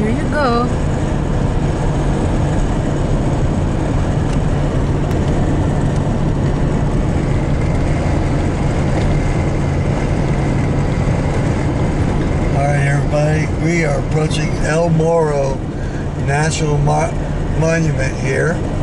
There you go. Alright everybody, we are approaching El Morro National Monument here.